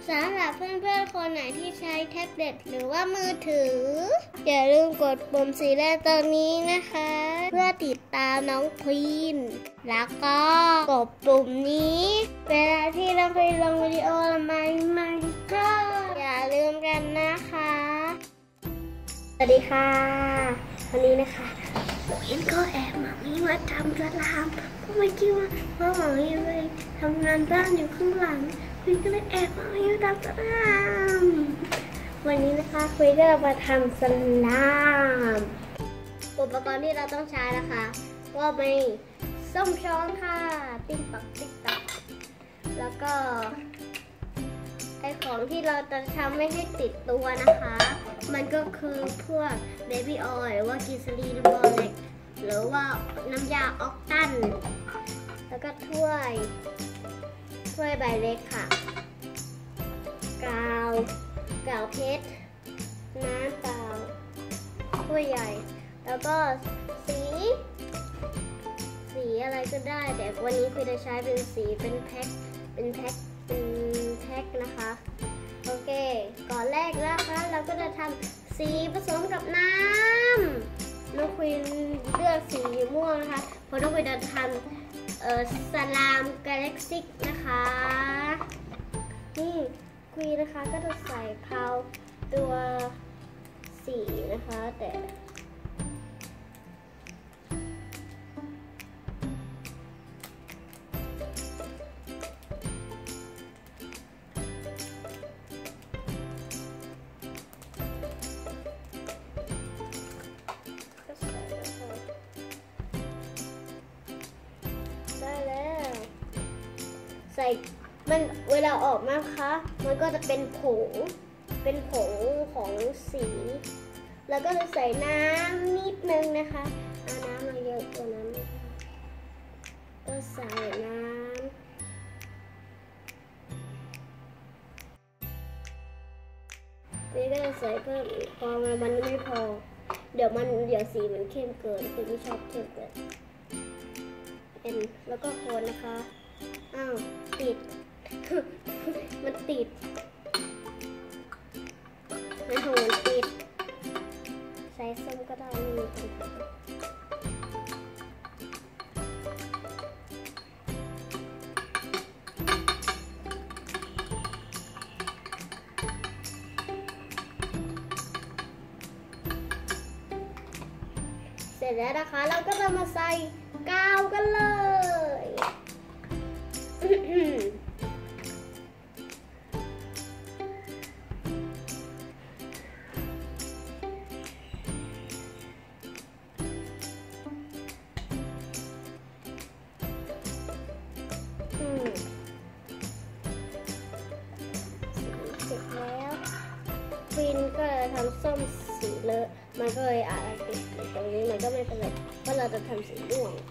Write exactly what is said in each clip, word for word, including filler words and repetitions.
สำหรับเพื่อนๆคนไหนที่ใช้แท็บเล็ตหรือว่ามือถืออย่าลืมกดปุ่มสีแดงตรงนี้นะคะเพื่อติดตามน้องควีนแล้วก็กดปุ่มนี้เวลาที่เราไปลงวิดีโอใหม่ๆก็อย่าลืมกันนะคะสวัสดีค่ะวันนี้นะคะควีนก็แอบมามีมาทำสลามเพราะไม่คิดว่าพ่อหมอยังไปทำงานบ้านอยู่ข้างหลังคุยก็เลยแอบมาอยู่ทำสลามวันนี้นะคะคุยก็จะมาทำสลามอุปกรณ์ที่เราต้องใช้นะคะก็มีส้มช้อนค่ะติ๊กตักติ๊กตักแล้วก็ไอของที่เราจะทำไม่ให้ติดตัวนะคะมันก็คือพวกเบบี้ออยล์หรือว่ากิซาลีนบอลเล็กหรือว่าน้ำยาออกตันแล้วก็ถ้วยถ้วยใบเล็กค่ะกาวกาวเพชรน้ำเปล่าถ้วยใหญ่แล้วก็สีสีอะไรก็ได้แต่วันนี้คือจะใช้เป็นสีเป็นแพ็คเป็นแพ็คเป็นแพ็คนะคะโอเคก่อนแรกนะคะเราก็จะทำสีผสมกับน้ำน้องควีนเลือกสีม่วงนะคะเพราะน้องควีนจะทำเอ่อสลามกาแล็กซิกนะคะนี่ควีนนะคะก็จะใส่เพาตัวสีนะคะแต่ใส่มันเวลาออกมาคะมันก็จะเป็นผงเป็นผงของสีแล้วก็จะใส่น้ำนิดนึงนะคะเอาน้ำมาเยอะกว่านั้นก็ใส่น้ำนี่ก็จะใส่เพิ่มอีกพอมันไม่พอเดี๋ยวมันเดี๋ยวสีมันเข้มเกินคือไม่ชอบเข้มเกินเป็นแล้วก็คนนะคะอ้าวติด มันติดมันหูมันติดใส่ส้มก็ได้ไม่มีปัญหาเสร็จแล้วนะคะเราก็จะมาใส่กาวกันเลยเสร็จแล้วฟินก็ทำส้มสีเลอะมันก็เลยอาจจะติดอยู่ตรงนี้มันก็ไม่เป็นไรเพราะเราจะทำสีม่วง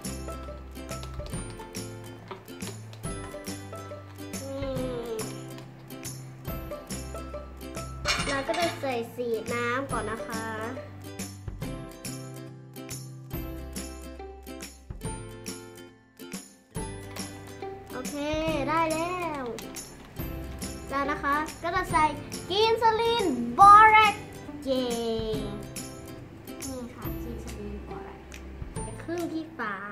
เราก็จะใส่สีน้ำก่อนนะคะโอเคได้แล้วแล้วนะคะก็จะใส่กินซาลินบอแรกเจนี่ค่ะกินซาลินบอแรกครึ่งที่ฝา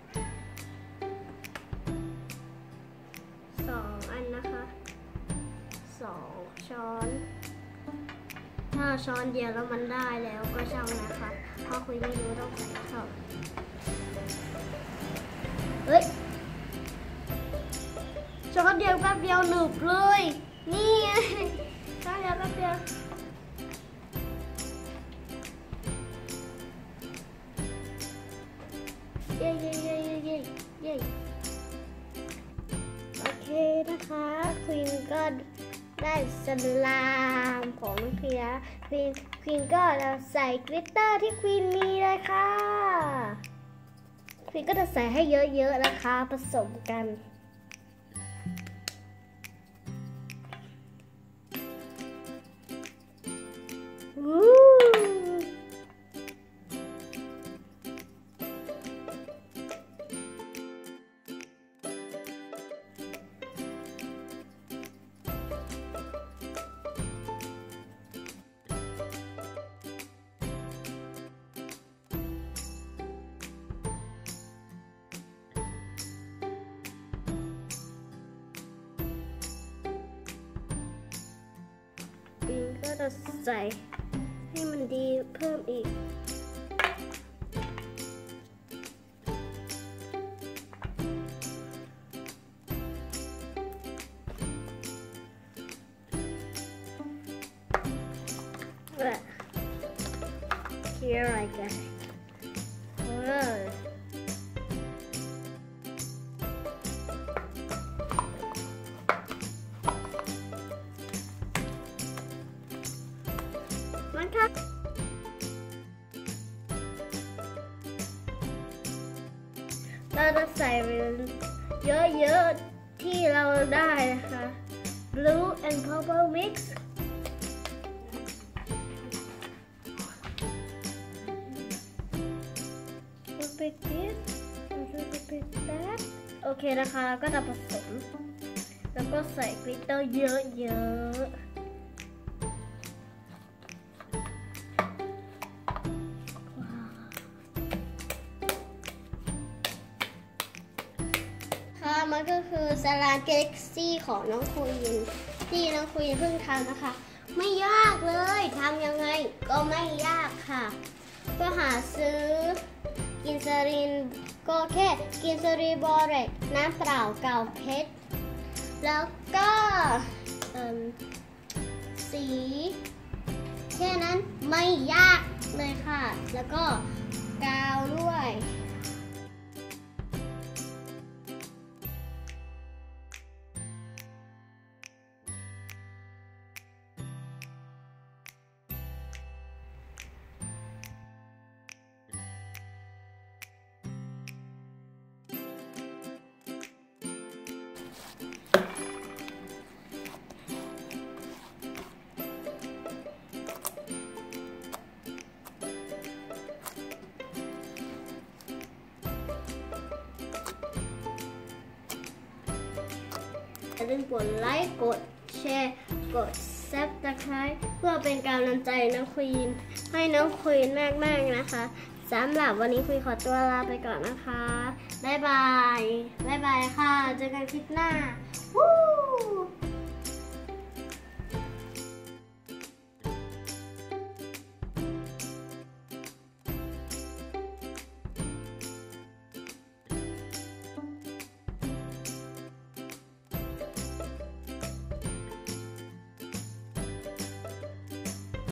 สองอันนะคะสองช้อนถ้าช้อนเดียวแล้วมันได้แล้วก็ช่างนะคะเพราะคุยไม่รู้ต้องใส่เข้าเฮ้ยช้อนเดียวแป๊บเดียวหนึบเลยนี่ช้อนเดียวแป๊บเดียวเย้เย้เย้เย้เย้เย้โอเคนะคะควีนก็ได้สลามของน้องเพียควีนควีนก็จะใส่กลิตเตอร์ที่ควีนมีเลยค่ะควีนก็จะใส่ให้เยอะๆนะคะผสมกันจะใส่ให้มันดีเพิ่มอีกHere I go. Whoa. มันค่ะเราจะใส่เยอะๆที่เราได้นะคะ Blue and purple mix Big this, big that โอเคนะคะแล้วก็จะผสมแล้วก็ใส่กลิตเตอร์เยอะๆค่ะมันก็คือสลาเกล็กซี่ของน้องควีนที่น้องควีนเพิ่งทำนะคะไม่ยากเลยทำยังไงก็ไม่ยากค่ะก็หาซื้อกินซารินก็แค่กินซารีบอเรกน้ำเปล่าเก่าเพชรแล้วก็สีแค่นั้นไม่ยากเลยค่ะแล้วก็กาวด้วยอย่าลืมกดไลค์กดแชร์กดซับสไครบ์เพื่อเป็นกำลังใจน้องควีนให้น้องควีนมากๆนะคะสำหรับวันนี้ควีนขอตัวลาไปก่อนนะคะบ๊ายบายบ๊ายบายค่ะเจอกันคลิปหน้าวู้